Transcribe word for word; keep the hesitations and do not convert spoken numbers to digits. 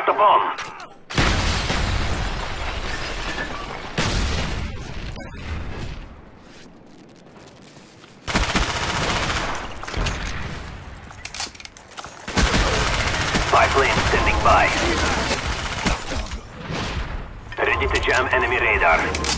dropped a bomb. Spy plane standing by. Ready to jam enemy radar.